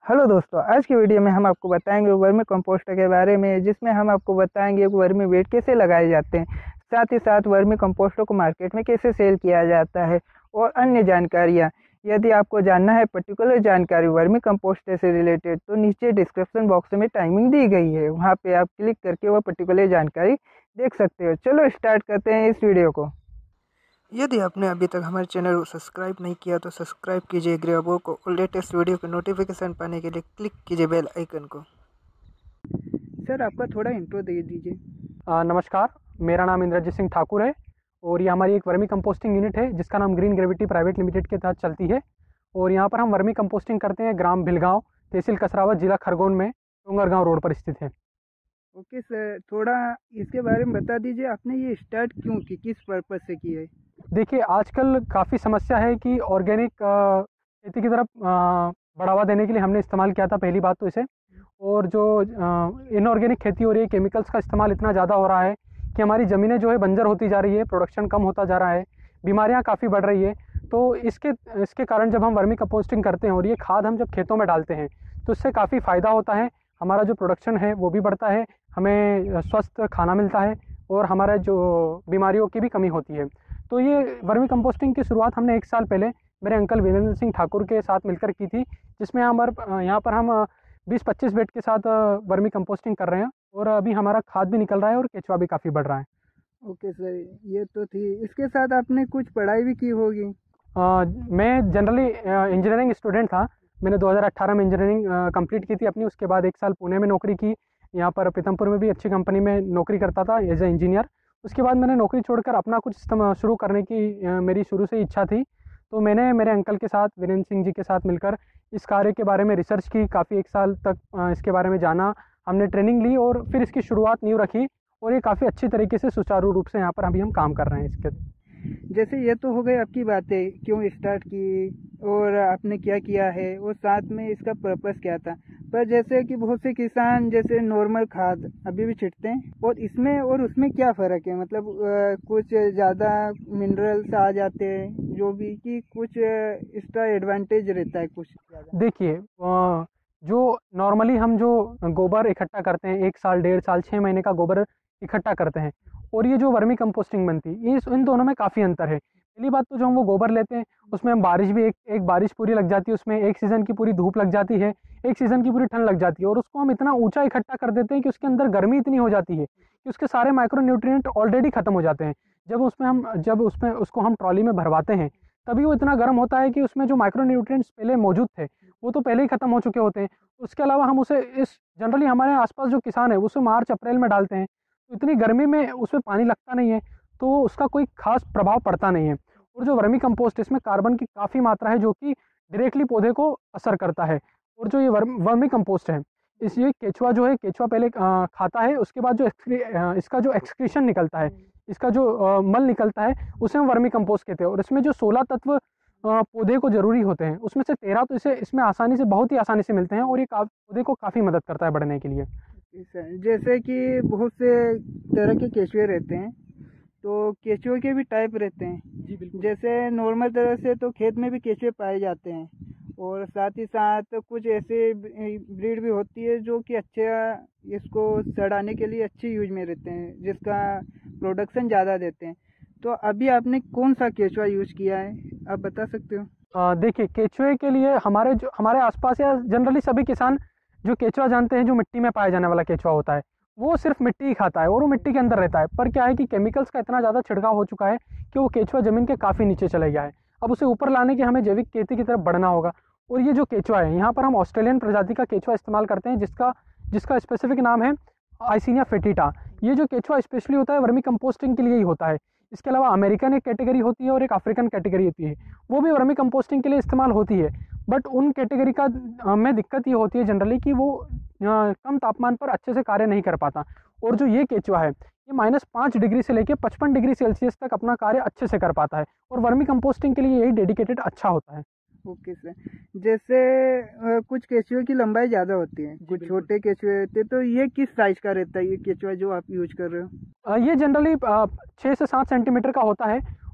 Hello दोस्तों, आज की वीडियो में हम आपको बताएंगे वर्मी कंपोस्ट के बारे में, जिसमें हम आपको बताएंगे वर्मी वेट कैसे लगाए जाते हैं, साथ ही साथ वर्मी कंपोस्टों को मार्केट में कैसे सेल किया जाता है और अन्य जानकारियाँ। यदि आपको जानना है पर्टिकुलर जानकारी वर्मी कंपोस्ट से रिलेटेड, तो नीचे डिस्क्रिप्शन बॉक्स में टाइमिंग दी गई है, वहाँ पे आप क्लिक करके वह पर्टिकुलर जानकारी देख सकते हो। चलो स्टार्ट करते हैं इस वीडियो को। यदि आपने अभी तक हमारे चैनल को सब्सक्राइब नहीं किया तो सब्सक्राइब कीजिए ग्रेबो को और लेटेस्ट वीडियो के नोटिफिकेशन पाने के लिए क्लिक कीजिए बेल आइकन को। सर, आपका थोड़ा इंट्रो दे दीजिए। नमस्कार, मेरा नाम इंद्रजीत सिंह ठाकुर है और ये हमारी एक वर्मी कंपोस्टिंग यूनिट है जिसका नाम ग्रीन ग्रेविटी प्राइवेट लिमिटेड के तहत चलती है। और यहाँ पर हम वर्मी कंपोस्टिंग करते हैं ग्राम भिलगांव, तहसील कसरावत, जिला खरगोन में डोंगरगांव रोड पर स्थित है। ओके सर, थोड़ा इसके बारे में बता दीजिए, आपने ये स्टार्ट क्यों की, किस पर्पज़ से की है? देखिए, आजकल काफ़ी समस्या है कि ऑर्गेनिक खेती की तरफ बढ़ावा देने के लिए हमने इस्तेमाल किया था पहली बात तो इसे। और जो इनऑर्गेनिक खेती हो रही है, केमिकल्स का इस्तेमाल इतना ज़्यादा हो रहा है कि हमारी ज़मीनें जो है बंजर होती जा रही है, प्रोडक्शन कम होता जा रहा है, बीमारियां काफ़ी बढ़ रही है। तो इसके इसके कारण जब हम वर्मी कंपोस्टिंग करते हैं और ये खाद हम जब खेतों में डालते हैं तो इससे काफ़ी फ़ायदा होता है। हमारा जो प्रोडक्शन है वो भी बढ़ता है, हमें स्वस्थ खाना मिलता है और हमारा जो बीमारियों की भी कमी होती है। तो ये वर्मी कंपोस्टिंग की शुरुआत हमने 1 साल पहले मेरे अंकल वीरेंद्र सिंह ठाकुर के साथ मिलकर की थी, जिसमें यहाँ पर हम 20-25 बेड के साथ वर्मी कंपोस्टिंग कर रहे हैं और अभी हमारा खाद भी निकल रहा है और केचुआ भी काफ़ी बढ़ रहा है। ओके सर, ये तो थी। इसके साथ आपने कुछ पढ़ाई भी की होगी? मैं जनरली इंजीनियरिंग स्टूडेंट था। मैंने 2018 में इंजीनियरिंग कंप्लीट की थी अपनी। उसके बाद 1 साल पुणे में नौकरी की, यहाँ पर पीतमपुर में भी अच्छी कंपनी में नौकरी करता था एज ए इंजीनियर। उसके बाद मैंने नौकरी छोड़कर अपना कुछ सिस्टम शुरू करने की मेरी शुरू से इच्छा थी। तो मैंने मेरे अंकल के साथ, वीरेंद्र सिंह जी के साथ मिलकर इस कार्य के बारे में रिसर्च की, काफ़ी 1 साल तक इसके बारे में जाना, हमने ट्रेनिंग ली और फिर इसकी शुरुआत नींव रखी। और ये काफ़ी अच्छी तरीके से सुचारू रूप से यहाँ पर अभी हम काम कर रहे हैं इसके। जैसे ये तो हो गई आपकी बातें, क्यों स्टार्ट की और आपने क्या किया है और साथ में इसका पर्पस क्या था। पर जैसे कि बहुत से किसान जैसे नॉर्मल खाद अभी भी छिड़कते हैं, और इसमें और उसमें क्या फ़र्क है? मतलब कुछ ज़्यादा मिनरल्स आ जाते हैं, जो भी कि कुछ इसका एडवांटेज रहता है कुछ ज़्यादा। देखिए, जो नॉर्मली हम जो गोबर इकट्ठा करते हैं, 1 साल, 1.5 साल, 6 महीने का गोबर इकट्ठा करते हैं और ये जो वर्मी कंपोस्टिंग बनती है, इन दोनों में काफ़ी अंतर है। पहली बात तो जो हम वो गोबर लेते हैं उसमें हम बारिश भी एक बारिश पूरी लग जाती है, उसमें एक सीज़न की पूरी धूप लग जाती है, एक सीज़न की पूरी ठंड लग जाती है और उसको हम इतना ऊंचा इकट्ठा कर देते हैं कि उसके अंदर गर्मी इतनी हो जाती है कि उसके सारे माइक्रो न्यूट्रिएंट ऑलरेडी ख़त्म हो जाते हैं। जब उसमें उसको हम ट्रॉली में भरवाते हैं तभी वो इतना गर्म होता है कि उसमें जो माइक्रो न्यूट्रिएंट्स पहले मौजूद थे वो तो पहले ही ख़त्म हो चुके होते हैं। उसके अलावा हम उसे इस जनरली हमारे आसपास जो किसान है उसे मार्च अप्रैल में डालते हैं, तो इतनी गर्मी में उसमें पानी लगता नहीं है, तो उसका कोई खास प्रभाव पड़ता नहीं है। और जो वर्मी कंपोस्ट, इसमें कार्बन की काफ़ी मात्रा है जो कि डायरेक्टली पौधे को असर करता है। और जो ये वर्मी कंपोस्ट है, इस ये केचुआ जो है, केचुआ पहले खाता है, उसके बाद जो इसका जो एक्सक्रीशन निकलता है, इसका जो मल निकलता है, उसे हम वर्मी कंपोस्ट कहते हैं। और इसमें जो 16 तत्व पौधे को ज़रूरी होते हैं उसमें से 13 तो इसे इसमें आसानी से, बहुत ही आसानी से मिलते हैं और ये पौधे को काफ़ी मदद करता है बढ़ने के लिए। जैसे कि बहुत से तरह के केचुए रहते हैं, तो केचुए के भी टाइप रहते हैं। जी बिल्कुल। जैसे नॉर्मल तरह से तो खेत में भी केचुए पाए जाते हैं, और साथ ही साथ कुछ ऐसे ब्रीड भी होती है जो कि अच्छा इसको सड़ाने के लिए अच्छी यूज में रहते हैं, जिसका प्रोडक्शन ज़्यादा देते हैं। तो अभी आपने कौन सा केचुआ यूज किया है, आप बता सकते हो? देखिए, केचुए के लिए हमारे आसपास या जनरली सभी किसान जो केचुआ जानते हैं, जो मिट्टी में पाया जाने वाला केचुआ होता है, वो सिर्फ मिट्टी ही खाता है और वो मिट्टी के अंदर रहता है। पर क्या है कि केमिकल्स का इतना ज़्यादा छिड़काव हो चुका है कि वो केचुआ ज़मीन के काफ़ी नीचे चले गया है। अब उसे ऊपर लाने के हमें जैविक खेती की तरफ बढ़ना होगा। और ये जो केचुआ है, यहाँ पर हम ऑस्ट्रेलियन प्रजाति का केचुआ इस्तेमाल करते हैं, जिसका जिसका स्पेसिफिक नाम है आइसिनिया फेटिटा। ये जो केचुआ स्पेशली होता है वर्मी कंपोस्टिंग के लिए ही होता है। इसके अलावा अमेरिकन एक कैटेगरी होती है और एक अफ्रीकन कैटेगरी होती है, वो भी वर्मी कंपोस्टिंग के लिए इस्तेमाल होती है। बट उन कैटेगरी का में दिक्कत ये होती है जनरली कि वो कम तापमान पर अच्छे से कार्य नहीं कर पाता। और जो ये केचुआ है, ये -5 डिग्री से लेकर 55 डिग्री सेल्सियस तक अपना कार्य अच्छे से कर पाता है और वर्मी कंपोस्टिंग के लिए यही डेडिकेटेड अच्छा होता है। Okay sir. जैसे कुछ केचुए की लंबाई ज़्यादा होती है, कुछ बिल्कुल। छोटे केचुए होते हैं, तो ये किस साइज का रहता है ये केचुआ जो आप यूज कर रहे हो? ये जनरली 6 से 7 सेंटीमीटर का होता है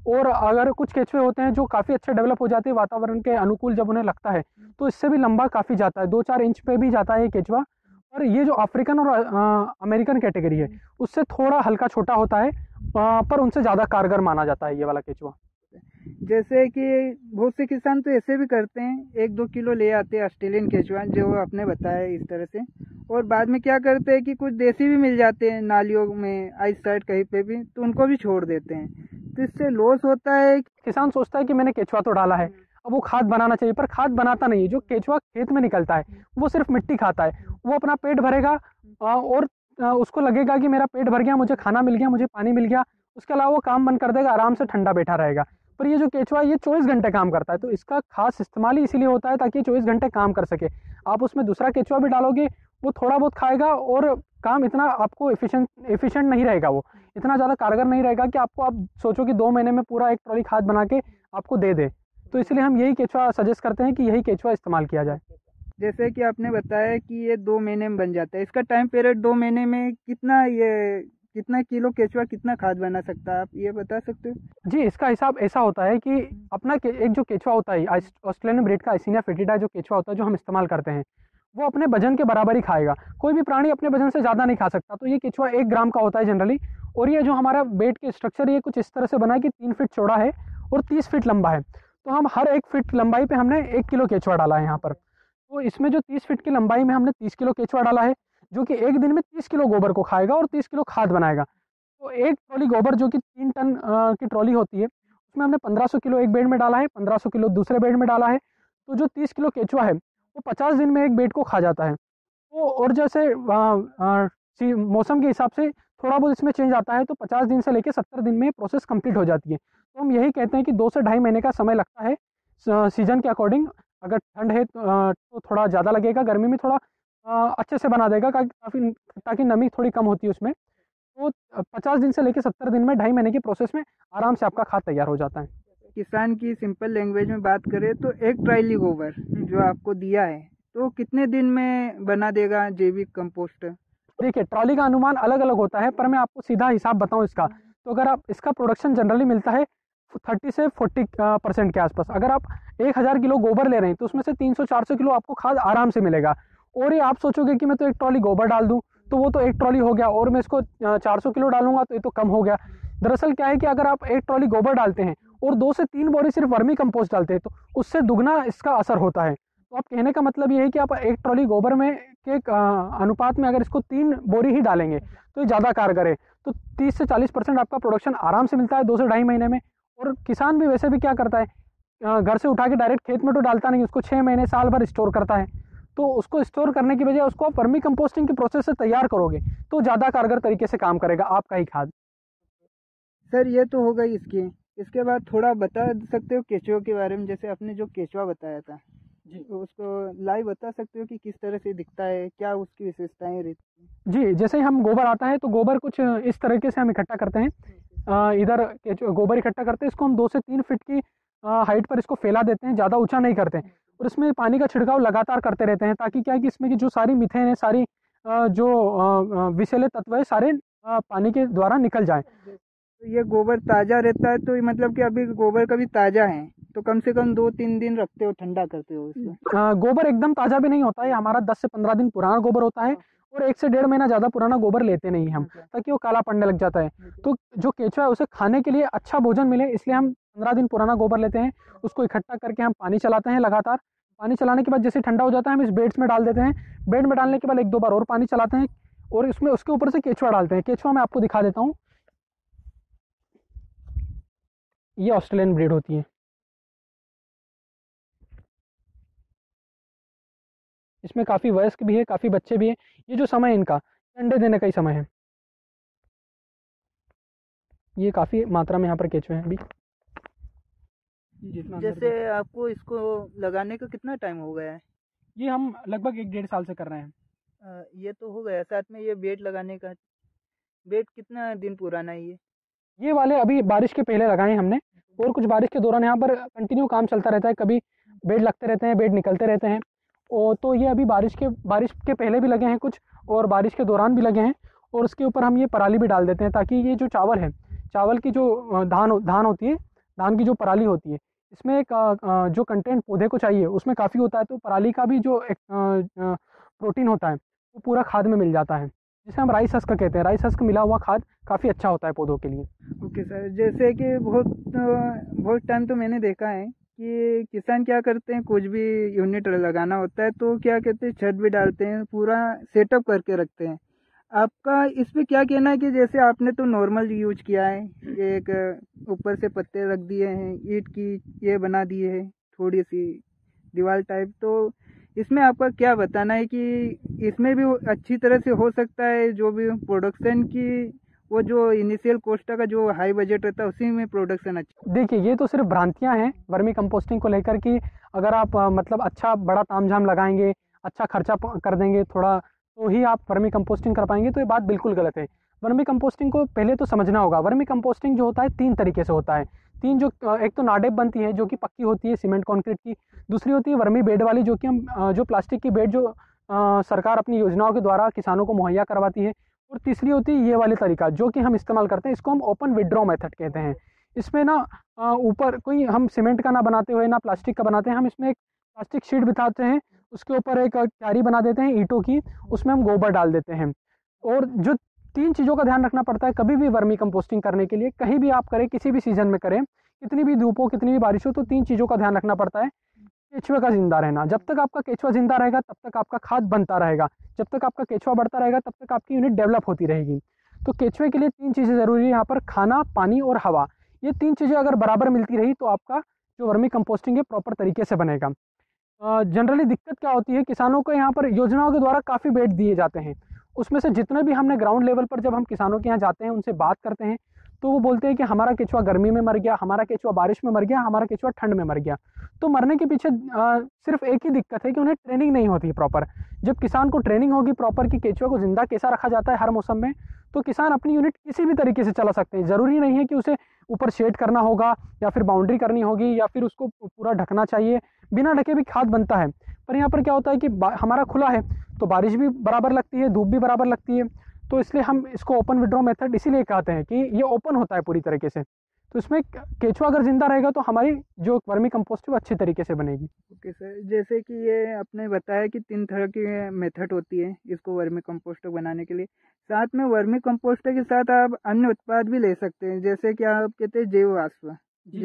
और अगर कुछ केचुए होते हैं जो काफ़ी अच्छे डेवलप हो जाते हैं वातावरण के अनुकूल जब उन्हें लगता है, तो इससे भी लंबा काफ़ी जाता है, 2-4 इंच पे भी जाता है ये केचुआ। और ये जो अफ्रीकन और अमेरिकन कैटेगरी है उससे थोड़ा हल्का छोटा होता है, पर उनसे ज़्यादा कारगर माना जाता है ये वाला केचुआ। जैसे कि बहुत से किसान तो ऐसे भी करते हैं, 1-2 किलो ले आते हैं ऑस्ट्रेलियन केचुआ, जो आपने बताया इस तरह से, और बाद में क्या करते हैं कि कुछ देसी भी मिल जाते हैं नालियों में, आइस साइड कहीं पे भी, तो उनको भी छोड़ देते हैं। तो इससे लॉस होता है। किसान सोचता है कि मैंने केचुआ तो डाला है, अब वो खाद बनाना चाहिए, पर खाद बनाता नहीं है। जो केचुआ खेत में निकलता है वो सिर्फ मिट्टी खाता है। वो अपना पेट भरेगा और उसको लगेगा कि मेरा पेट भर गया, मुझे खाना मिल गया, मुझे पानी मिल गया, उसके अलावा वो काम बंद कर देगा, आराम से ठंडा बैठा रहेगा। पर ये जो केचुआ ये 24 घंटे काम करता है, तो इसका खास इस्तेमाल ही इसीलिए होता है ताकि 24 घंटे काम कर सके। आप उसमें दूसरा केचुआ भी डालोगे, वो थोड़ा बहुत खाएगा और काम इतना आपको एफिशिएंट नहीं रहेगा, वो इतना ज़्यादा कारगर नहीं रहेगा कि आपको आप सोचो कि 2 महीने में पूरा एक ट्रॉली खाद बना के आपको दे दे। तो इसलिए हम यही केचुआ सजेस्ट करते हैं कि यही केचुआ इस्तेमाल किया जाए। जैसे कि आपने बताया कि ये 2 महीने में बन जाता है, इसका टाइम पीरियड 2 महीने में कितना किलो केचुआ कितना खाद बना सकता है, आप ये बता सकते हो? जी, इसका हिसाब ऐसा होता है कि एक जो केचुआ होता है ऑस्ट्रेलियन ब्रीड का आइसिनिया फेटिडा जो केचुआ होता है जो हम इस्तेमाल करते हैं, वो अपने वजन के बराबर ही खाएगा। कोई भी प्राणी अपने वजन से ज़्यादा नहीं खा सकता। तो ये केचुआ 1 ग्राम का होता है जनरली। और ये जो हमारा बेड के स्ट्रक्चर ये कुछ इस तरह से बना है कि 3 फीट चौड़ा है और 30 फीट लंबा है। तो हम हर 1 फीट लंबाई पे हमने 1 किलो केचुआ डाला है यहाँ पर। तो इसमें जो 30 फीट की लंबाई में हमने 30 किलो केचुआ डाला है, जो कि एक दिन में 30 किलो गोबर को खाएगा और 30 किलो खाद बनाएगा। तो एक ट्रॉली गोबर जो कि 3 टन की ट्रॉली होती है, उसमें हमने 1500 किलो एक बेड में डाला है, 1500 किलो दूसरे बेड में डाला है। तो जो 30 किलो केचुआ है वो 50 दिन में एक बेड को खा जाता है। तो और जैसे मौसम के हिसाब से थोड़ा बहुत इसमें चेंज आता है, तो 50 दिन से लेकर 70 दिन में प्रोसेस कंप्लीट हो जाती है। तो हम यही कहते हैं कि 2 से ढाई महीने का समय लगता है सीजन के अकॉर्डिंग। अगर ठंड है तो थोड़ा ज़्यादा लगेगा, गर्मी में थोड़ा अच्छे से बना देगा काफ़ी, ताकि नमी थोड़ी कम होती है उसमें। तो 50 दिन से लेकर 70 दिन में, ढाई महीने के प्रोसेस में आराम से आपका खाद तैयार हो जाता है। किसान की सिंपल लैंग्वेज में बात करें तो एक ट्रायली गोबर जो आपको दिया है तो कितने दिन में बना देगा जैविक कंपोस्ट? देखिए, ट्रॉली का अनुमान अलग अलग होता है, पर मैं आपको सीधा हिसाब बताऊं इसका, तो अगर आप इसका प्रोडक्शन जनरली मिलता है 30 से 40% के आसपास। अगर आप 1000 किलो गोबर ले रहे हैं तो उसमें से 300-400 किलो आपको खाद आराम से मिलेगा। और ये आप सोचोगे कि मैं तो एक ट्रॉली गोबर डाल दूं तो वो तो एक ट्रॉली हो गया, और मैं इसको 400 किलो डालूंगा तो ये तो कम हो गया। दरअसल क्या है कि अगर आप एक ट्रॉली गोबर डालते हैं और 2 से 3 बोरी सिर्फ वर्मी कंपोस्ट डालते हैं तो उससे दुगना इसका असर होता है। तो आप कहने का मतलब ये है कि आप एक ट्रॉली गोबर में के अनुपात में अगर इसको 3 बोरी ही डालेंगे तो ये ज़्यादा कारगर है। तो 30 से 40% आपका प्रोडक्शन आराम से मिलता है 2 से ढाई महीने में। और किसान भी वैसे भी क्या करता है, घर से उठा के डायरेक्ट खेत में तो डालता नहीं, उसको 6 महीने साल भर स्टोर करता है। तो उसको स्टोर करने की बजाय उसको आप वर्मी कंपोस्टिंग के प्रोसेस से तैयार करोगे तो ज़्यादा कारगर तरीके से काम करेगा आपका ही खाद। सर ये तो हो गई इसके बाद थोड़ा बता सकते हो केचुआ के बारे में? जैसे आपने जो केचुआ बताया था जी, तो उसको लाइव बता सकते हो कि किस तरह से दिखता है, क्या उसकी विशेषताएं रहती हैं? जी, जैसे ही हम गोबर आता है तो गोबर कुछ इस तरीके से हम इकट्ठा करते हैं। इधर गोबर इकट्ठा करते हैं, इसको हम 2 से 3 फीट की हाइट पर इसको फैला देते हैं, ज़्यादा ऊंचा नहीं करते हैं। और इसमें पानी का छिड़काव लगातार करते रहते हैं, ताकि क्या है कि इसमें की जो सारी मीथेन है, सारी जो विषैले तत्व है, सारे पानी के द्वारा निकल जाए। तो ये गोबर ताज़ा रहता है, तो मतलब कि अभी गोबर कभी ताज़ा है तो कम से कम 2-3 दिन रखते हो, ठंडा करते हो उसको? गोबर एकदम ताज़ा भी नहीं होता है, हमारा 10 से 15 दिन पुराना गोबर होता है। और 1 से 1.5 महीना ज़्यादा पुराना गोबर लेते नहीं हम, ताकि वो काला पड़ने लग जाता है। तो जो केचुआ है उसे खाने के लिए अच्छा भोजन मिले, इसलिए हम 15 दिन पुराना गोबर लेते हैं, उसको इकट्ठा करके हम पानी चलाते हैं लगातार। पानी चलाने के बाद जैसे ठंडा हो जाता है हम इस बेड्स में डाल देते हैं। बेड में डालने के बाद 1-2 बार और पानी चलाते हैं और इसमें उसके ऊपर से केचुआ डालते हैं। केचुआ मैं आपको दिखा देता हूँ, ये ऑस्ट्रेलियन ब्रीड होती है। इसमें काफ़ी वयस्क भी है, काफ़ी बच्चे भी हैं। ये जो समय है इनका, अंडे देने का ही समय है। ये काफ़ी मात्रा में यहाँ पर केचुए हैं अभी। जैसे आपको इसको लगाने का कितना टाइम हो गया है? ये हम लगभग 1-1.5 साल से कर रहे हैं। ये तो हो गया, साथ में ये बेड लगाने का, बेड कितना दिन पुराना है ये वाले अभी बारिश के पहले लगाए हैं हमने, और कुछ बारिश के दौरान यहाँ पर कंटिन्यू काम चलता रहता है, कभी बेड लगते रहते हैं, बेड निकलते रहते हैं। और तो ये अभी बारिश के पहले भी लगे हैं कुछ, और बारिश के दौरान भी लगे हैं। और उसके ऊपर हम ये पराली भी डाल देते हैं, ताकि ये जो चावल है, चावल की जो धान होती है, धान की जो पराली होती है, इसमें एक जो कंटेंट पौधे को चाहिए उसमें काफ़ी होता है, तो पराली का भी जो एक प्रोटीन होता है वो पूरा खाद में मिल जाता है, जिसे हम राइस हस्क कहते हैं। राइस हस्क मिला हुआ खाद काफ़ी अच्छा होता है पौधों के लिए। ओके सर, जैसे कि बहुत टाइम तो मैंने देखा है कि किसान क्या करते हैं, कुछ भी यूनिट लगाना होता है तो क्या कहते हैं, छत भी डालते हैं, पूरा सेटअप करके रखते हैं। आपका इस पे क्या कहना है कि जैसे आपने तो नॉर्मल यूज किया है, एक ऊपर से पत्ते रख दिए हैं, ईंट की ये बना दिए है थोड़ी सी दीवार टाइप, तो इसमें आपका क्या बताना है कि इसमें भी अच्छी तरह से हो सकता है, जो भी प्रोडक्शन की वो जो इनिशियल कॉस्ट का जो हाई बजट रहता है उसी में प्रोडक्शन अच्छा। देखिए, ये तो सिर्फ भ्रांतियां हैं वर्मी कंपोस्टिंग को लेकर कि अगर आप मतलब अच्छा बड़ा तामझाम लगाएंगे, अच्छा खर्चा कर देंगे थोड़ा, तो ही आप वर्मी कंपोस्टिंग कर पाएंगे, तो ये बात बिल्कुल गलत है। वर्मी कंपोस्टिंग को पहले तो समझना होगा। वर्मी कंपोस्टिंग जो होता है 3 तरीके से होता है। तीन जो एक तो नाडेप बनती है जो कि पक्की होती है सीमेंट कंक्रीट की। दूसरी होती है वर्मी बेड वाली, जो कि हम जो प्लास्टिक की बेड जो सरकार अपनी योजनाओं के द्वारा किसानों को मुहैया करवाती है। और तीसरी होती है ये वाली तरीका जो कि हम इस्तेमाल करते हैं, इसको हम ओपन विड्रॉ मेथड कहते हैं। इसमें ना ऊपर कोई हम सीमेंट का ना बनाते हुए ना प्लास्टिक का बनाते हैं, हम इसमें एक प्लास्टिक शीट बिछाते हैं, उसके ऊपर एक क्यारी बना देते हैं ईंटों की, उसमें हम गोबर डाल देते हैं। और जो 3 चीज़ों का ध्यान रखना पड़ता है कभी भी वर्मी कंपोस्टिंग करने के लिए, कहीं भी आप करें, किसी भी सीजन में करें, कितनी भी धूप हो कितनी भी बारिश हो, तो 3 चीज़ों का ध्यान रखना पड़ता है। केचुए का जिंदा रहना, जब तक आपका केचुआ जिंदा रहेगा तब तक आपका खाद बनता रहेगा, जब तक आपका केचुआ बढ़ता रहेगा तब तक आपकी यूनिट डेवलप होती रहेगी। तो केचुए के लिए 3 चीज़ें ज़रूरी है यहाँ पर, खाना, पानी और हवा। ये 3 चीज़ें अगर बराबर मिलती रही तो आपका जो वर्मी कंपोस्टिंग है प्रॉपर तरीके से बनेगा। जनरली दिक्कत क्या होती है, किसानों को यहाँ पर योजनाओं के द्वारा काफ़ी बेड दिए जाते हैं, उसमें से जितने भी हमने ग्राउंड लेवल पर जब हम किसानों के यहाँ जाते हैं उनसे बात करते हैं, तो वो बोलते हैं कि हमारा केचुआ गर्मी में मर गया, हमारा केचुआ बारिश में मर गया, हमारा केचुआ ठंड में मर गया। तो मरने के पीछे सिर्फ एक ही दिक्कत है कि उन्हें ट्रेनिंग नहीं होती है प्रॉपर। जब किसान को ट्रेनिंग होगी प्रॉपर कि केचुआ को जिंदा कैसा रखा जाता है हर मौसम में, तो किसान अपनी यूनिट किसी भी तरीके से चला सकते हैं। ज़रूरी नहीं है कि उसे ऊपर शेड करना होगा या फिर बाउंड्री करनी होगी या फिर उसको पूरा ढकना चाहिए, बिना ढके भी खाद बनता है। पर यहाँ पर क्या होता है कि हमारा खुला है तो बारिश भी बराबर लगती है, धूप भी बराबर लगती है, तो इसलिए हम इसको ओपन विड्रॉ मेथड इसीलिए कहते हैं कि ये ओपन होता है पूरी तरीके से। तो इसमें केचुआ अगर जिंदा रहेगा तो हमारी जो वर्मी कंपोस्ट है वो अच्छी तरीके से बनेगी। ओके सर, जैसे कि ये आपने बताया कि 3 तरह की मेथड होती है इसको वर्मी कंपोस्ट बनाने के लिए, साथ में वर्मी कंपोस्ट के साथ आप अन्य उत्पाद भी ले सकते हैं, जैसे कि आप कहते हैं जैव वाष्प।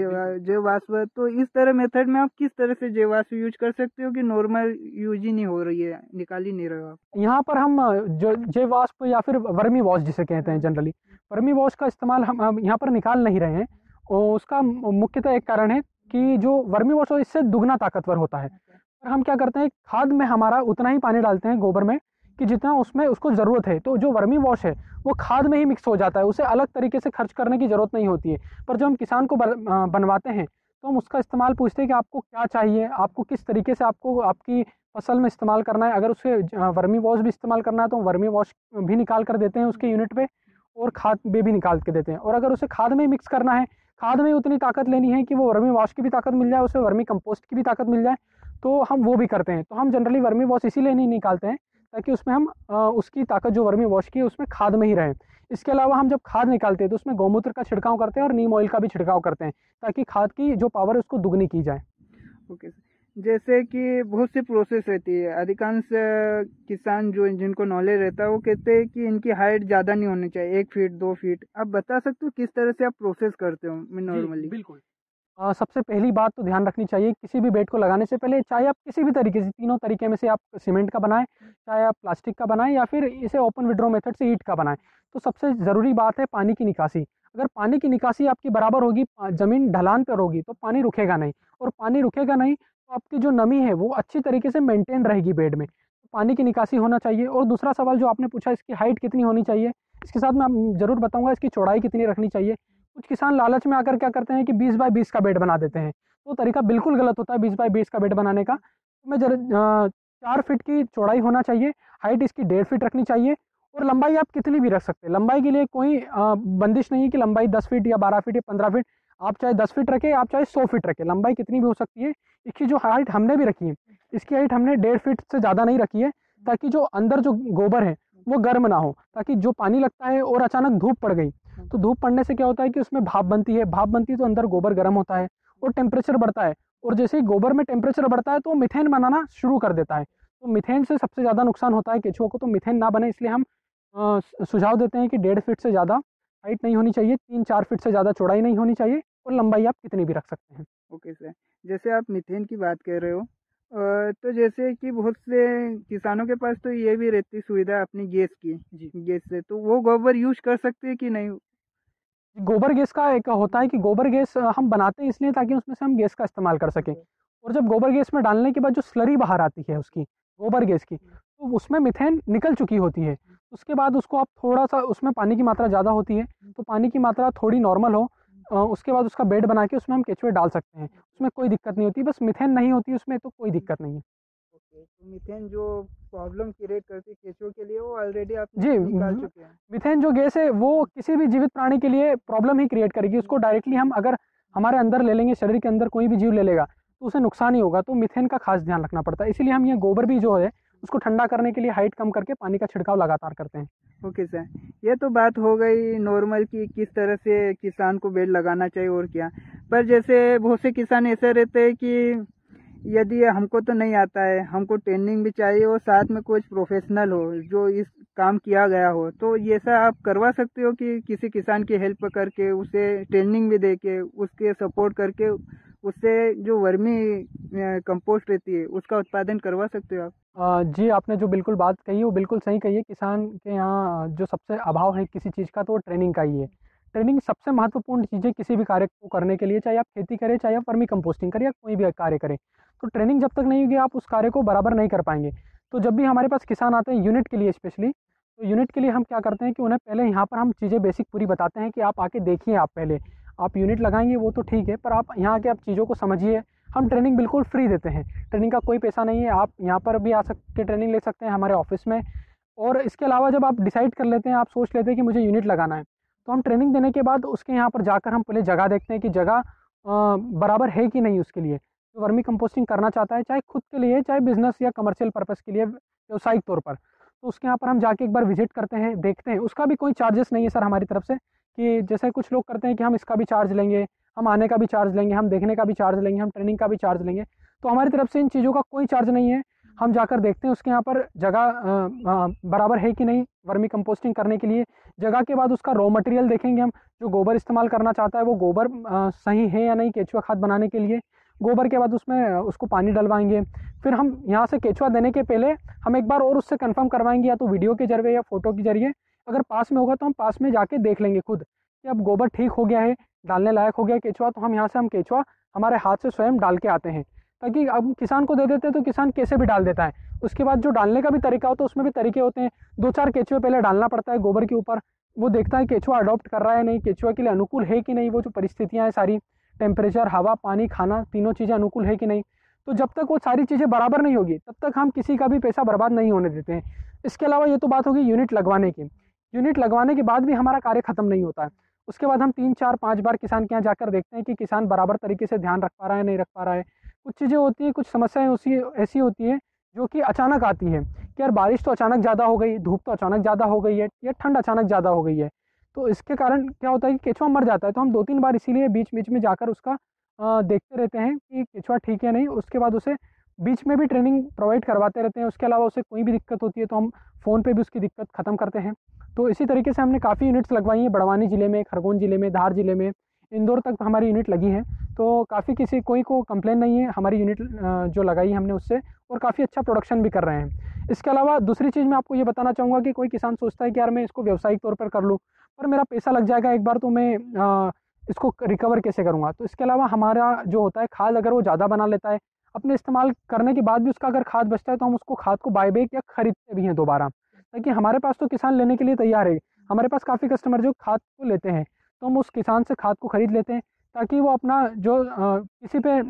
जैव वाष्प, तो इस तरह मेथड में आप किस तरह से जैव वाष्प यूज कर सकते हो कि नॉर्मल यूज ही नहीं हो रही है, निकाल ही नहीं रहे हो आप? यहाँ पर हम जो जैव वाष्प या फिर वर्मी वॉश जिसे कहते हैं जनरली, वर्मी वॉश का इस्तेमाल हम यहाँ पर निकाल नहीं रहे हैं। और उसका मुख्यतः एक कारण है कि जो वर्मी वॉश हो इससे दुगना ताकतवर होता है। पर हम क्या करते हैं, खाद में हमारा उतना ही पानी डालते हैं गोबर में कि जितना उसमें उसको ज़रूरत है, तो जो वर्मी वॉश है वो खाद में ही मिक्स हो जाता है, उसे अलग तरीके से खर्च करने की ज़रूरत नहीं होती है। पर जब हम किसान को बनवाते हैं तो हम उसका इस्तेमाल पूछते हैं कि आपको क्या चाहिए, आपको किस तरीके से आपको आपकी फसल में इस्तेमाल करना है। अगर उसे वर्मी वॉश भी इस्तेमाल करना है तो हम वर्मी वॉश भी निकाल कर देते हैं उसके यूनिट पे, और खाद में भी निकाल के देते हैं। और अगर उसे खाद में मिक्स करना है, खाद में उतनी ताकत लेनी है कि वो वर्मी वॉश की भी ताकत मिल जाए, उसे वर्मी कंपोस्ट की भी ताकत मिल जाए, तो हम वो भी करते हैं। तो हम जनरली वर्मी वॉश इसीलिए नहीं निकालते हैं ताकि उसमें हम उसकी ताकत जो वर्मी वॉश की है उसमें खाद में ही रहे। इसके अलावा हम जब खाद निकालते हैं तो उसमें गौमूत्र का छिड़काव करते हैं और नीम ऑयल का भी छिड़काव करते हैं, ताकि खाद की जो पावर है उसको दुगनी की जाए। ओके सर, जैसे कि बहुत सी प्रोसेस रहती है, अधिकांश किसान जो जिनको नॉलेज रहता है वो कहते हैं कि इनकी हाइट ज़्यादा नहीं होनी चाहिए, 1 फीट 2 फीट। आप बता सकते हो किस तरह से आप प्रोसेस करते हो नॉर्मली? बिल्कुल। सबसे पहली बात तो ध्यान रखनी चाहिए किसी भी बेड को लगाने से पहले, चाहे आप किसी भी तरीके से, तीनों तरीके में से आप सीमेंट का बनाएं, चाहे आप प्लास्टिक का बनाएं या फिर इसे ओपन विड्रॉ मेथड से ईंट का बनाएं, तो सबसे ज़रूरी बात है पानी की निकासी। अगर पानी की निकासी आपकी बराबर होगी, ज़मीन ढलान पर होगी, तो पानी रुकेगा नहीं, और पानी रुकेगा नहीं तो आपकी जो नमी है वो अच्छी तरीके से मेंटेन रहेगी बेड में। तो पानी की निकासी होना चाहिए। और दूसरा सवाल जो आपने पूछा, इसकी हाइट कितनी होनी चाहिए, इसके साथ मैं ज़रूर बताऊँगा इसकी चौड़ाई कितनी रखनी चाहिए। कुछ किसान लालच में आकर क्या करते हैं कि 20 बाय 20 का बेड बना देते हैं, तो तरीका बिल्कुल गलत होता है 20 बाय 20 का बेड बनाने का। तो मैं 4 फीट की चौड़ाई होना चाहिए, हाइट इसकी 1.5 फीट रखनी चाहिए, और लंबाई आप कितनी भी रख सकते हैं। लंबाई के लिए कोई बंदिश नहीं है कि लंबाई 10 फीट या 12 फीट या 15 फीट, आप चाहे 10 फीट रखें, आप चाहे 100 फीट रखें, लंबाई कितनी भी हो सकती है। इसकी जो हाइट हमने भी रखी है, इसकी हाइट हमने 1.5 फीट से ज़्यादा नहीं रखी है, ताकि जो अंदर जो गोबर है वो गर्म ना हो, ताकि जो पानी लगता है और अचानक धूप पड़ गई तो धूप पड़ने से क्या होता है कि उसमें भाप बनती है, भाप बनती है तो अंदर गोबर गर्म होता है और टेम्परेचर बढ़ता है, और जैसे ही गोबर में टेम्परेचर बढ़ता है तो मीथेन बनाना शुरू कर देता है। तो मीथेन से सबसे ज़्यादा नुकसान होता है केचुआ को, तो मीथेन ना बने इसलिए हम सुझाव देते हैं कि 1.5 फीट से ज़्यादा हाइट नहीं होनी चाहिए, 3-4 फीट से ज़्यादा चौड़ाई नहीं होनी चाहिए, और लंबाई आप कितनी भी रख सकते हैं। ओके सर, जैसे आप मीथेन की बात कर रहे हो, तो जैसे कि बहुत से किसानों के पास तो ये भी रहती सुविधा अपनी गैस की, जी, गैस से, तो वो गोबर यूज कर सकते हैं कि नहीं? गोबर गैस का एक होता है कि गोबर गैस हम बनाते हैं इसलिए ताकि उसमें से हम गैस का इस्तेमाल कर सकें, और जब गोबर गैस में डालने के बाद जो स्लरी बाहर आती है उसकी, गोबर गैस की, तो उसमें मीथेन निकल चुकी होती है। उसके बाद उसको आप थोड़ा सा, उसमें पानी की मात्रा ज़्यादा होती है, तो पानी की मात्रा थोड़ी नॉर्मल हो, उसके बाद उसका बेड बना के उसमें हम केचुए डाल सकते हैं, उसमें कोई दिक्कत नहीं होती, बस मीथेन नहीं होती उसमें, तो कोई दिक्कत नहीं है। ओके, तो मीथेन जो प्रॉब्लम क्रिएट करती है केचुओं के लिए, वो ऑलरेडी आप जी, निकाल चुके हैं। मीथेन जो गैस है वो किसी भी जीवित प्राणी के लिए प्रॉब्लम ही क्रिएट करेगी, उसको डायरेक्टली हम अगर हमारे अंदर ले लेंगे, शरीर के अंदर कोई भी जीव ले लेगा तो उसे नुकसान ही होगा, तो मीथेन का खास ध्यान रखना पड़ता है, इसीलिए हम ये गोबर भी जो है उसको ठंडा करने के लिए हाइट कम करके पानी का छिड़काव लगातार करते हैं। ओके सर, ये तो बात हो गई नॉर्मल की किस तरह से किसान को बेड लगाना चाहिए और क्या। पर जैसे बहुत से किसान ऐसे रहते हैं कि यदि हमको तो नहीं आता है, हमको ट्रेनिंग भी चाहिए और साथ में कुछ प्रोफेशनल हो जो इस काम किया गया हो, तो ये ऐसा आप करवा सकते हो कि किसी किसान की हेल्प करके उसे ट्रेनिंग भी दे के उसके सपोर्ट करके उससे जो वर्मी कंपोस्ट रहती है उसका उत्पादन करवा सकते हो आप? जी, आपने जो बिल्कुल बात कही है वो बिल्कुल सही कही है। किसान के यहाँ जो सबसे अभाव है किसी चीज़ का, तो वो ट्रेनिंग का ही है। ट्रेनिंग सबसे महत्वपूर्ण चीज़ है किसी भी कार्य को करने के लिए, चाहे आप खेती करें, चाहे आप वर्मी कंपोस्टिंग करें या कोई भी कार्य करें। तो ट्रेनिंग जब तक नहीं होगी आप उस कार्य को बराबर नहीं कर पाएँगे। तो जब भी हमारे पास किसान आते हैं यूनिट के लिए स्पेशली, तो यूनिट के लिए हम क्या करते हैं कि उन्हें पहले यहाँ पर हम चीज़ें बेसिक पूरी बताते हैं कि आप आके देखिए, आप पहले आप यूनिट लगाएँगे वो तो ठीक है, पर आप यहाँ आके आप चीज़ों को समझिए। हम ट्रेनिंग बिल्कुल फ्री देते हैं, ट्रेनिंग का कोई पैसा नहीं है, आप यहाँ पर भी आ सकते ट्रेनिंग ले सकते हैं हमारे ऑफिस में। और इसके अलावा जब आप डिसाइड कर लेते हैं, आप सोच लेते हैं कि मुझे यूनिट लगाना है, तो हम ट्रेनिंग देने के बाद उसके यहाँ पर जाकर हम पहले जगह देखते हैं कि जगह बराबर है कि नहीं उसके लिए। जो वर्मी कंपोस्टिंग करना चाहता है, चाहे खुद के लिए, चाहे बिजनेस या कमर्शियल पर्पज़ के लिए, व्यावसायिक तौर पर, तो उसके यहाँ पर हम जाके एक बार विजिट करते हैं, देखते हैं। उसका भी कोई चार्जेस नहीं है सर हमारी तरफ से, कि जैसे कुछ लोग करते हैं कि हम इसका भी चार्ज लेंगे, हम आने का भी चार्ज लेंगे, हम देखने का भी चार्ज लेंगे, हम ट्रेनिंग का भी चार्ज लेंगे। तो हमारी तरफ से इन चीज़ों का कोई चार्ज नहीं है। हम जाकर देखते हैं उसके यहाँ पर जगह बराबर है कि नहीं वर्मी कंपोस्टिंग करने के लिए। जगह के बाद उसका रॉ मटेरियल देखेंगे हम, जो गोबर इस्तेमाल करना चाहता है वो गोबर सही है या नहीं केचुआ खाद बनाने के लिए। गोबर के बाद उसमें उसको पानी डलवाएंगे। फिर हम यहाँ से केचुआ देने के पहले हम एक बार और उससे कंफर्म करवाएंगे, या तो वीडियो के जरिए या फोटो के जरिए। अगर पास में होगा तो हम पास में जाके देख लेंगे खुद कि अब गोबर ठीक हो गया है, डालने लायक हो गया केचुआ, तो हम यहाँ से हम केचुआ हमारे हाथ से स्वयं डाल के आते हैं। ताकि अब किसान को दे देते हैं तो किसान कैसे भी डाल देता है। उसके बाद जो डालने का भी तरीका होता है उसमें भी तरीके होते हैं। 2-4 केचुए पहले डालना पड़ता है गोबर के ऊपर, वो देखता है केचुआ अडॉप्ट कर रहा है नहीं, केचुआ के लिए अनुकूल है कि नहीं, वो जो परिस्थितियाँ हैं सारी, टेम्परेचर, हवा, पानी, खाना, तीनों चीज़ें अनुकूल है कि नहीं। तो जब तक वो सारी चीज़ें बराबर नहीं होगी तब तक हम किसी का भी पैसा बर्बाद नहीं होने देते हैं। इसके अलावा ये तो बात होगी यूनिट लगवाने की। यूनिट लगवाने के बाद भी हमारा कार्य खत्म नहीं होता है। उसके बाद हम 3-4-5 बार किसान के यहाँ जाकर देखते हैं कि किसान बराबर तरीके से ध्यान रख पा रहा है, नहीं रख पा रहा है। कुछ चीज़ें होती हैं, कुछ समस्याएं उसी ऐसी होती हैं जो कि अचानक आती है कि यार बारिश तो अचानक ज़्यादा हो गई, धूप तो अचानक ज़्यादा हो गई है, या ठंड अचानक ज़्यादा हो गई है। तो इसके कारण क्या होता है कि केचुआ मर जाता है। तो हम 2-3 बार इसीलिए बीच बीच में जाकर उसका देखते रहते हैं कि केचुआ ठीक है नहीं। उसके बाद उसे बीच में भी ट्रेनिंग प्रोवाइड करवाते रहते हैं। उसके अलावा उसे कोई भी दिक्कत होती है तो हम फ़ोन पे भी उसकी दिक्कत ख़त्म करते हैं। तो इसी तरीके से हमने काफ़ी यूनिट्स लगवाई हैं बड़वानी ज़िले में, खरगोन ज़िले में, धार ज़िले में, इंदौर तक हमारी यूनिट लगी है। तो काफ़ी किसी कोई को कंप्लेन नहीं है हमारी यूनिट जो लगाई हमने उससे, और काफ़ी अच्छा प्रोडक्शन भी कर रहे हैं। इसके अलावा दूसरी चीज़ मैं आपको ये बताना चाहूँगा कि कोई किसान सोचता है कि यार मैं इसको व्यावसायिक तौर पर कर लूँ, पर मेरा पैसा लग जाएगा एक बार, तो मैं इसको रिकवर कैसे करूँगा। तो इसके अलावा हमारा जो होता है खाद, अगर वो ज़्यादा बना लेता है अपने इस्तेमाल करने के बाद भी, उसका अगर खाद बचता है तो हम उसको खाद को बायबैक या खरीदते भी हैं दोबारा, ताकि हमारे पास तो किसान लेने के लिए तैयार है। हमारे पास काफ़ी कस्टमर जो खाद को लेते हैं, तो हम उस किसान से खाद को खरीद लेते हैं, ताकि वो अपना जो किसी पे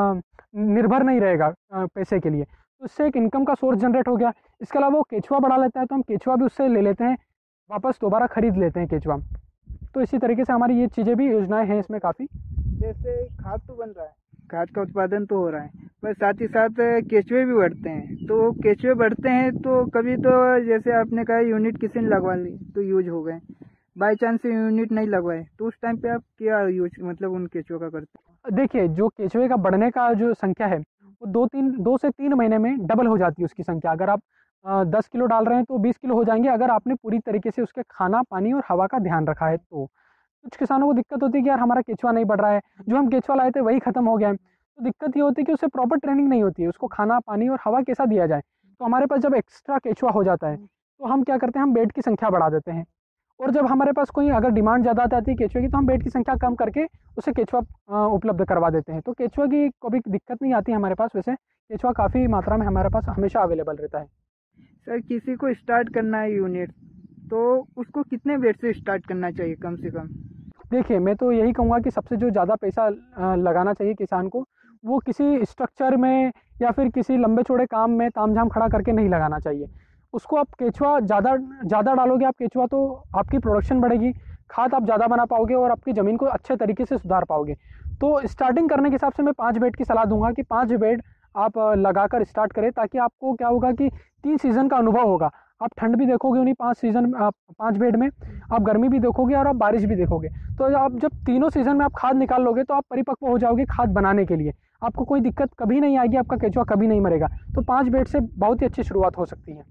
निर्भर नहीं रहेगा पैसे के लिए। तो इससे एक इनकम का सोर्स जनरेट हो गया। इसके अलावा वो केचुआ बढ़ा लेता है तो हम केचुआ भी उससे ले लेते हैं, वापस दोबारा खरीद लेते हैं केचुआ। तो इसी तरीके से हमारी ये चीज़ें भी, योजनाएं हैं इसमें काफ़ी। जैसे खाद तो बन रहा है, खाद का उत्पादन तो हो रहा है, पर साथ ही साथ केचुए भी बढ़ते हैं। तो केचुए बढ़ते हैं तो कभी तो जैसे आपने कहा यूनिट किसी ने लगवा ली तो यूज हो गए, बाई चांस से यूनिट नहीं लगवाए तो उस टाइम पे आप क्या यूज मतलब उन केचुआ का करते हैं? देखिए, जो केचुए का बढ़ने का जो संख्या है वो 2 से 3 महीने में डबल हो जाती है उसकी संख्या। अगर आप 10 किलो डाल रहे हैं तो 20 किलो हो जाएंगे, अगर आपने पूरी तरीके से उसके खाना पानी और हवा का ध्यान रखा है तो। कुछ किसानों को दिक्कत होती है कि यार हमारा केचुआ नहीं बढ़ रहा है, जो हम केचुआ लाए थे वही खत्म हो गया है। तो दिक्कत ये होती है कि उससे प्रॉपर ट्रेनिंग नहीं होती है, उसको खाना पानी और हवा कैसा दिया जाए। तो हमारे पास जब एक्स्ट्रा केचुआ हो जाता है तो हम क्या करते हैं, हम बेड की संख्या बढ़ा देते हैं। और जब हमारे पास कोई अगर डिमांड ज़्यादा आती है केचुए की तो हम बेड की संख्या कम करके उसे केचुआ उपलब्ध करवा देते हैं। तो केचुआ की कभी दिक्कत नहीं आती हमारे पास। वैसे केचुआ काफ़ी मात्रा में हमारे पास हमेशा अवेलेबल रहता है। सर किसी को स्टार्ट करना है यूनिट तो उसको कितने बेड से स्टार्ट करना चाहिए कम से कम? देखिए, मैं तो यही कहूँगा कि सबसे जो ज़्यादा पैसा लगाना चाहिए किसान को, वो किसी स्ट्रक्चर में या फिर किसी लंबे चौड़े काम में तामझाम खड़ा करके नहीं लगाना चाहिए। उसको आप केचुआ ज़्यादा ज़्यादा डालोगे आप केचुआ तो आपकी प्रोडक्शन बढ़ेगी, खाद आप ज़्यादा बना पाओगे और आपकी ज़मीन को अच्छे तरीके से सुधार पाओगे। तो स्टार्टिंग करने के हिसाब से मैं 5 बेड की सलाह दूंगा कि 5 बेड आप लगाकर स्टार्ट करें, ताकि आपको क्या होगा कि 3 सीज़न का अनुभव होगा। आप ठंड भी देखोगे उन्हीं 5 बेड में, आप गर्मी भी देखोगे और आप बारिश भी देखोगे। तो आप जब तीनों सीज़न में आप खाद निकाल लोगे तो आप परिपक्व हो जाओगे खाद बनाने के लिए। आपको कोई दिक्कत कभी नहीं आएगी, आपका केचुआ कभी नहीं मरेगा। तो 5 बेड से बहुत ही अच्छी शुरुआत हो सकती है।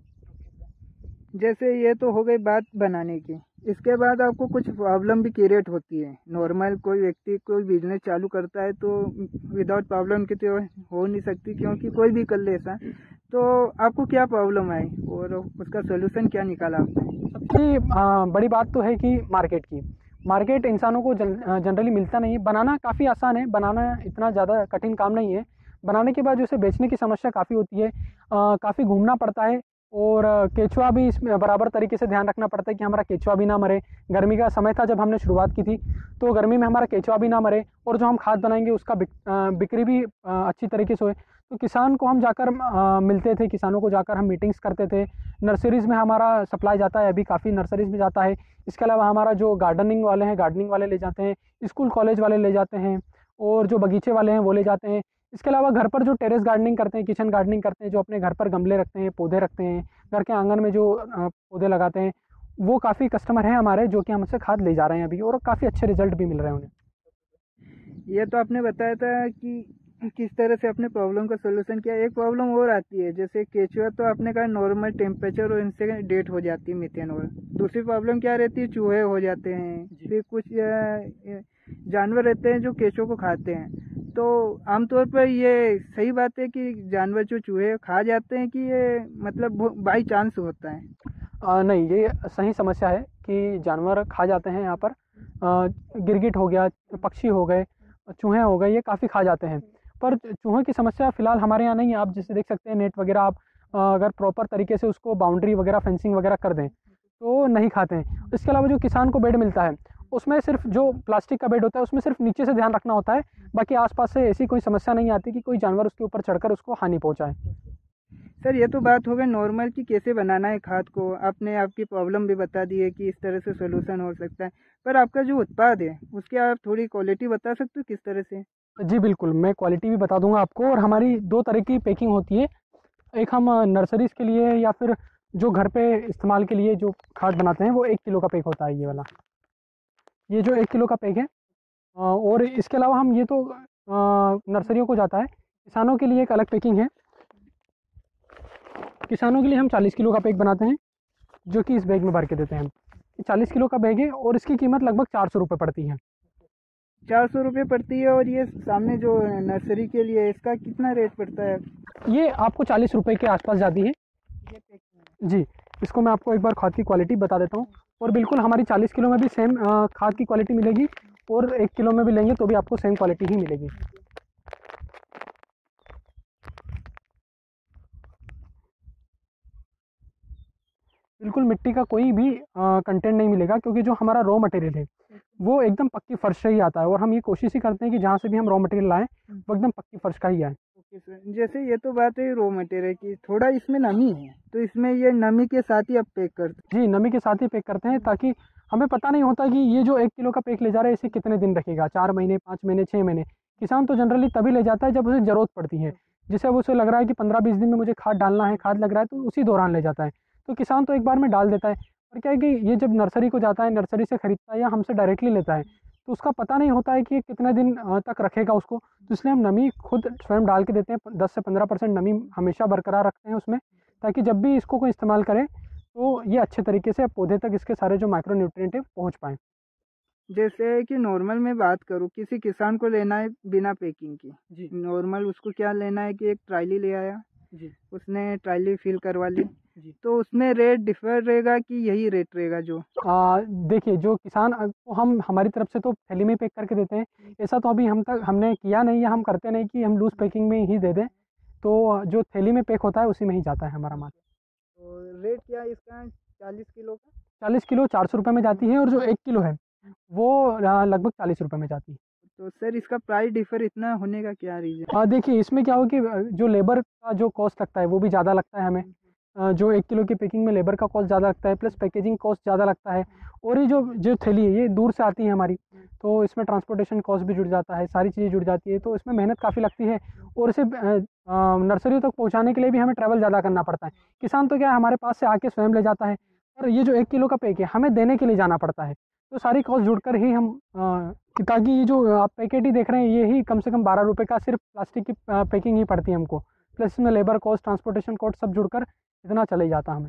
जैसे ये तो हो गई बात बनाने की, इसके बाद आपको कुछ प्रॉब्लम भी क्रिएट होती है। नॉर्मल कोई व्यक्ति कोई बिजनेस चालू करता है तो विदाउट प्रॉब्लम के तो हो नहीं सकती, क्योंकि कोई भी कर ले ऐसा। तो आपको क्या प्रॉब्लम आई और उसका सोल्यूशन क्या निकाला आपने? सबसे बड़ी बात तो है कि मार्केट इंसानों को जनरली मिलता नहीं है। बनाना काफ़ी आसान है, बनाना इतना ज़्यादा कठिन काम नहीं है। बनाने के बाद जो उसे बेचने की समस्या काफ़ी होती है, काफ़ी घूमना पड़ता है। और केचुआ भी इसमें बराबर तरीके से ध्यान रखना पड़ता है कि हमारा केचुआ भी ना मरे। गर्मी का समय था जब हमने शुरुआत की थी, तो गर्मी में हमारा केचुआ भी ना मरे और जो हम खाद बनाएंगे उसका बिक्री भी अच्छी तरीके से होए। तो किसान को हम जाकर मिलते थे, किसानों को जाकर हम मीटिंग्स करते थे। नर्सरीज़ में हमारा सप्लाई जाता है, अभी काफ़ी नर्सरीज़ में जाता है। इसके अलावा हमारा जो गार्डनिंग वाले हैं, गार्डनिंग वाले ले जाते हैं, स्कूल कॉलेज वाले ले जाते हैं और जो बगीचे वाले हैं वो ले जाते हैं। इसके अलावा घर पर जो टेरेस गार्डनिंग करते हैं, किचन गार्डनिंग करते हैं, जो अपने घर पर गमले रखते हैं, पौधे रखते हैं, घर के आंगन में जो पौधे लगाते हैं, वो काफ़ी कस्टमर हैं हमारे जो कि हमसे खाद ले जा रहे हैं अभी, और काफ़ी अच्छे रिजल्ट भी मिल रहे हैं उन्हें। ये तो आपने बताया था कि किस तरह से अपने प्रॉब्लम का सोल्यूशन किया। एक प्रॉब्लम और आती है, जैसे केचुआ तो आपने कहा नॉर्मल टेम्परेचर और इनसे डेट हो जाती है मीथेन। और दूसरी प्रॉब्लम क्या रहती है, चूहे हो जाते हैं, फिर कुछ जानवर रहते हैं जो केचुआ को खाते हैं। तो आमतौर पर ये सही बात है कि जानवर जो चूहे खा जाते हैं, कि ये मतलब बाई चांस होता है? नहीं, ये सही समस्या है कि जानवर खा जाते हैं यहाँ पर। गिरगिट हो गया, पक्षी हो गए, चूहे हो गए, ये काफ़ी खा जाते हैं। पर चूहे की समस्या फ़िलहाल हमारे यहाँ नहीं है। आप जैसे देख सकते हैं नेट वगैरह, आप अगर प्रॉपर तरीके से उसको बाउंड्री वगैरह फेंसिंग वगैरह कर दें तो नहीं खाते हैं। इसके अलावा जो किसान को बेड मिलता है उसमें सिर्फ जो प्लास्टिक का बेड होता है उसमें सिर्फ नीचे से ध्यान रखना होता है, बाकी आसपास से ऐसी कोई समस्या नहीं आती कि कोई जानवर उसके ऊपर चढ़कर उसको हानि पहुँचाए। सर ये तो बात हो गई नॉर्मल कि कैसे बनाना है खाद को। आपने आपकी प्रॉब्लम भी बता दी है कि इस तरह से सोल्यूशन हो सकता है, पर आपका जो उत्पाद है उसकी आप थोड़ी क्वालिटी बता सकते हो किस तरह से? जी बिल्कुल, मैं क्वालिटी भी बता दूंगा आपको। और हमारी 2 तरह की पैकिंग होती है। एक हम नर्सरीज़ के लिए या फिर जो घर पे इस्तेमाल के लिए जो खाद बनाते हैं वो 1 किलो का पैक होता है, ये वाला। ये जो 1 किलो का पैक है। और इसके अलावा हम ये तो नर्सरियों को जाता है। किसानों के लिए एक अलग पैकिंग है। किसानों के लिए हम 40 किलो का पैक बनाते हैं, जो कि इस बैग में भर के देते हैं हम। 40 किलो का बैग है और इसकी कीमत लगभग 400 रुपये पड़ती है। 400 रुपये पड़ती है। और ये सामने जो नर्सरी के लिए इसका कितना रेट पड़ता है? ये आपको 40 रुपये के आसपास जाती है जी। इसको मैं आपको एक बार खाद की क्वालिटी बता देता हूँ। और बिल्कुल हमारी 40 किलो में भी सेम खाद की क्वालिटी मिलेगी, और 1 किलो में भी लेंगे तो भी आपको सेम क्वालिटी ही मिलेगी। बिल्कुल मिट्टी का कोई भी कंटेंट नहीं मिलेगा, क्योंकि जो हमारा रॉ मटेरियल है वो एकदम पक्की फर्श से ही आता है। और हम ये कोशिश ही करते हैं कि जहाँ से भी हम रॉ मटेरियल लाएं वो एकदम पक्की फर्श का ही आए। ओके सर, जैसे ये तो बात है रॉ मटेरियल की, थोड़ा इसमें नमी है तो इसमें ये नमी के साथ ही आप पैक करते जी, नमी के साथ ही पैक करते हैं, ताकि हमें पता नहीं होता कि ये जो 1 किलो का पैक ले जा रहा है इसे कितने दिन रखेगा, 4 महीने, 5 महीने, 6 महीने। किसान तो जनरली तभी ले जाता है जब उसे ज़रूरत पड़ती है, जिसे अब उसे लग रहा है कि 15-20 दिन में मुझे खाद डालना है, खाद लग रहा है, तो उसी दौरान ले जाता है। तो किसान तो एक बार में डाल देता है। और क्या है कि ये जब नर्सरी को जाता है, नर्सरी से खरीदता है या हमसे डायरेक्टली लेता है, तो उसका पता नहीं होता है कि ये कितने दिन तक रखेगा उसको। तो इसलिए हम नमी खुद स्वयं डाल के देते हैं, 10 से 15% नमी हमेशा बरकरार रखते हैं उसमें, ताकि जब भी इसको कोई इस्तेमाल करे तो ये अच्छे तरीके से पौधे तक इसके सारे जो माइक्रो न्यूट्रिएंट है पहुँच पाएँ। जैसे कि नॉर्मल मैं बात करूँ, किसी किसान को लेना है बिना पैकिंग की, जी नॉर्मल उसको क्या लेना है कि एक ट्राली ले आया, जी उसने ट्राली फिल करवा ली, जी। तो उसमें रेट डिफर रहेगा कि यही रेट रहेगा जो? देखिए, जो किसान को हम हमारी तरफ से तो थैली में पैक करके देते हैं। ऐसा तो अभी हम तक हमने किया नहीं या हम करते नहीं कि हम लूज़ पैकिंग में ही दे दें। तो जो थैली में पैक होता है उसी में ही जाता है हमारा माल। तो रेट क्या है इसका 40 किलो का? 40 किलो 400 रुपये में जाती है, और जो 1 किलो है वो लगभग 40 रुपये में जाती है। तो सर इसका प्राइस डिफर इतना होने का क्या रीज़न? देखिए, इसमें क्या हो कि जो लेबर का जो कॉस्ट लगता है वो भी ज़्यादा लगता है हमें। जो 1 किलो की पैकिंग में लेबर का कॉस्ट ज़्यादा लगता है, प्लस पैकेजिंग कॉस्ट ज़्यादा लगता है। और ये जो जो थैली है ये दूर से आती है हमारी, तो इसमें ट्रांसपोर्टेशन कॉस्ट भी जुड़ जाता है, सारी चीज़ें जुड़ जाती है, तो इसमें मेहनत काफ़ी लगती है। और इसे नर्सरी तक पहुँचाने के लिए भी हमें ट्रैवल ज़्यादा करना पड़ता है। किसान तो क्या है, हमारे पास से आके स्वयं ले जाता है, और ये जो 1 किलो का पैक है हमें देने के लिए जाना पड़ता है। तो सारी कॉस्ट जुड़कर ही हम ताकि ये जो आप पैकेट ही देख रहे हैं ये ही कम से कम 12 रुपये का सिर्फ प्लास्टिक की पैकिंग ही पड़ती है हमको, प्लस इसमें लेबर कॉस्ट, ट्रांसपोर्टेशन कॉस्ट सब जुड़कर इतना चले जाता हमें।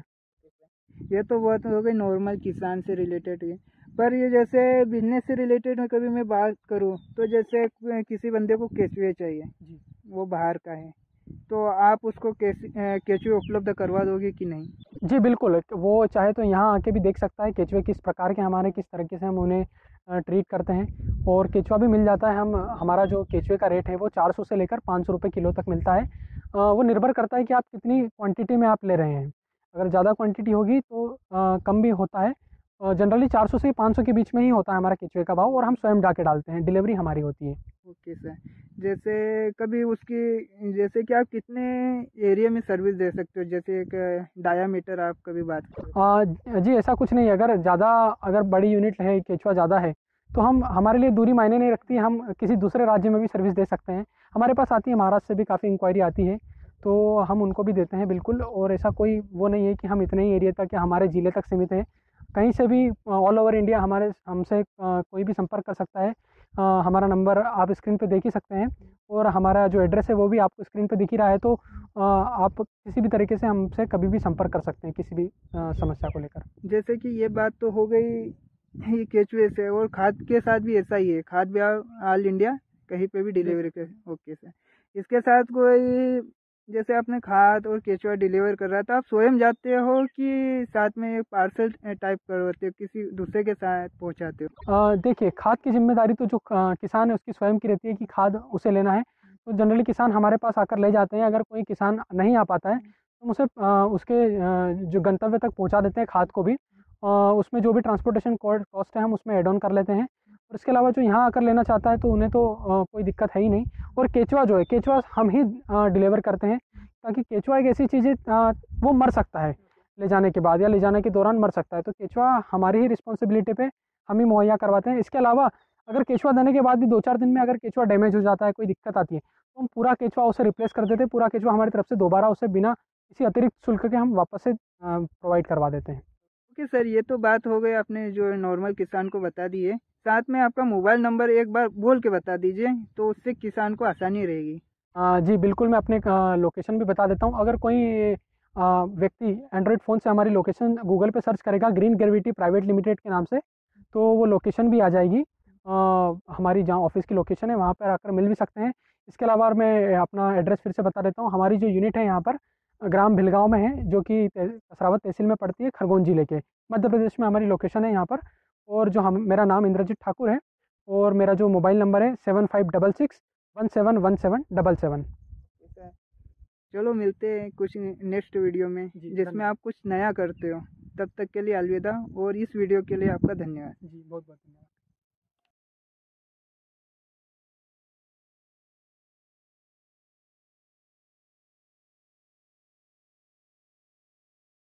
ये तो बहुत हो गई नॉर्मल किसान से रिलेटेड है, पर ये जैसे बिजनेस से रिलेटेड में कभी मैं बात करूँ तो जैसे किसी बंदे को केचुए चाहिए, जी वो बाहर का है, तो आप उसको केचुए उपलब्ध करवा दोगे कि नहीं? जी बिल्कुल, वो चाहे तो यहाँ आके भी देख सकता है केचुए किस प्रकार के हमारे, किस तरीके से हम उन्हें ट्रीट करते हैं, और केचुआ भी मिल जाता है। हमारा जो केचुए का रेट है वो 400 से लेकर 500 रुपये किलो तक मिलता है। वो निर्भर करता है कि आप कितनी क्वांटिटी में आप ले रहे हैं। अगर ज़्यादा क्वांटिटी होगी तो कम भी होता है। जनरली 400 से 500 के बीच में ही होता है हमारा केचुए का भाव, और हम स्वयं जाके डालते हैं, डिलीवरी हमारी होती है। Okay sir. जैसे कभी उसकी जैसे कि आप कितने एरिया में सर्विस दे सकते हो, जैसे एक डायामीटर आप कभी बात करो? जी ऐसा कुछ नहीं है, अगर बड़ी यूनिट है, केचुआ ज़्यादा है, तो हमारे लिए दूरी मायने नहीं रखती, हम किसी दूसरे राज्य में भी सर्विस दे सकते हैं। हमारे पास आती है, महाराष्ट्र से भी काफ़ी इंक्वायरी आती है, तो हम उनको भी देते हैं बिल्कुल। और ऐसा कोई वो नहीं है कि हम इतने ही एरिया तक या हमारे ज़िले तक सीमित है, कहीं से भी ऑल ओवर इंडिया हमसे कोई भी संपर्क कर सकता है। हमारा नंबर आप स्क्रीन पे देख ही सकते हैं, और हमारा जो एड्रेस है वो भी आपको स्क्रीन पे दिख ही रहा है। तो आप किसी भी तरीके से हमसे कभी भी संपर्क कर सकते हैं किसी भी समस्या को लेकर। जैसे कि ये बात तो हो गई ये केचुए से, और खाद के साथ भी ऐसा ही है, खाद भी ऑल इंडिया कहीं पे भी डिलीवरी कर? Okay sir. इसके साथ कोई जैसे आपने खाद और केचुआ डिलीवर कर रहा था, आप स्वयं जाते हो कि साथ में एक पार्सल टाइप करवाते हो, किसी दूसरे के साथ पहुंचाते हो? देखिए, खाद की जिम्मेदारी तो जो किसान है उसकी स्वयं की रहती है कि खाद उसे लेना है। तो जनरली किसान हमारे पास आकर ले जाते हैं। अगर कोई किसान नहीं आ पाता है तो हम उसे उसके जो गंतव्य तक पहुंचा देते हैं खाद को भी। उसमें जो भी ट्रांसपोर्टेशन कॉस्ट है हम उसमें ऐड ऑन कर लेते हैं। और इसके अलावा जो यहाँ आकर लेना चाहता है तो उन्हें तो कोई दिक्कत है ही नहीं। और केचुआ जो है, केचुआ हम ही डिलीवर करते हैं, ताकि केचुआ एक ऐसी चीज़ है, वो मर सकता है ले जाने के बाद या ले जाने के दौरान मर सकता है, तो केचुआ हमारी ही रिस्पॉन्सिबिलिटी पे हम ही मुहैया करवाते हैं। इसके अलावा अगर केचुआ देने के बाद भी 2-4 दिन में अगर केचुआ डैमेज हो जाता है, कोई दिक्कत आती है, तो हम पूरा केचुआ उसे रिप्लेस कर देते हैं। पूरा केचुआ हमारी तरफ से दोबारा उसे बिना किसी अतिरिक्त शुल्क के हम वापस से प्रोवाइड करवा देते हैं। ओके सर, ये तो बात हो गई आपने जो नॉर्मल किसान को बता दी है। साथ में आपका मोबाइल नंबर एक बार बोल के बता दीजिए, तो उससे किसान को आसानी रहेगी। जी बिल्कुल, मैं अपने लोकेशन भी बता देता हूँ। अगर कोई व्यक्ति एंड्रॉयड फ़ोन से हमारी लोकेशन गूगल पे सर्च करेगा ग्रीन ग्रेविटी प्राइवेट लिमिटेड के नाम से, तो वो लोकेशन भी आ जाएगी। हमारी जहाँ ऑफिस की लोकेशन है वहाँ पर आकर मिल भी सकते हैं। इसके अलावा मैं अपना एड्रेस फिर से बता देता हूँ। हमारी जो यूनिट है यहाँ पर ग्राम भिलगाँव में है, जो कि कसरावत तहसील में पड़ती है, खरगोन जिले के, मध्य प्रदेश में हमारी लोकेशन है यहाँ पर। और जो मेरा नाम इंद्रजीत ठाकुर है, और मेरा जो मोबाइल नंबर है 7566171777। ठीक है। चलो मिलते हैं कुछ नेक्स्ट वीडियो में, जी, जिसमें धन्यवाद। आप कुछ नया करते हो। तब तक के लिए अलविदा, और इस वीडियो के लिए आपका धन्यवाद। जी बहुत बहुत धन्यवाद।